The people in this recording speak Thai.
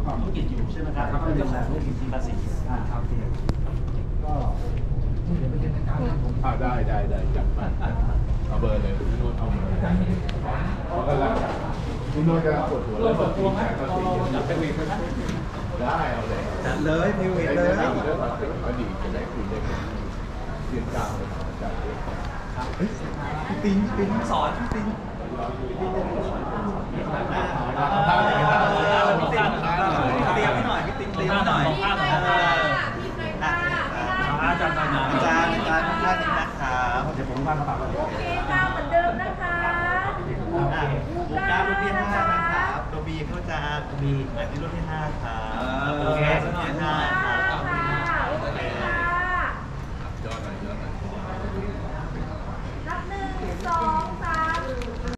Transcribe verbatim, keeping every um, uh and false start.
ประกอบธุรกิจอยู่ใช่ไหมครับแล้วก็เป็นเจ้าของธุรกิจทีภาษีอ่าครับก็เดี๋ยวไปเจอในการนะผมอ่าได้ได้ได้จัดมาเอาเบอร์เลยพี่นุ่นเอาเบอร์เพราะกำลังพี่นุ่นกำลังปวดหัวเลยปวดหัวไหมภาษีอยากเป็นวีได้เอาเลยจัดเลยพิเวทเลยเรื่องภาษีอดีตจะได้คุยได้กันเรียนกลางเลยจัดเลยพี่ติ๊งพี่ติ๊งสอนพี่ติ๊งเตรียมให้หน่อยพี่ติ๊งเตรียมให้หน่อยพี่หน่อยค่ะพี่หน่อยค่ะอาจารย์อาจารย์อาจารย์อาจารย์ท่านนี้นะครับเดี๋ยวผมวางกระเป๋าโอเคค่ะเหมือนเดิมนะคะลูกการรุ่นที่ห้านะครับโดบีเข้าจานโดบีอันนี้รุ่นที่ห้าครับโอเครุ่นที่ห้าครับ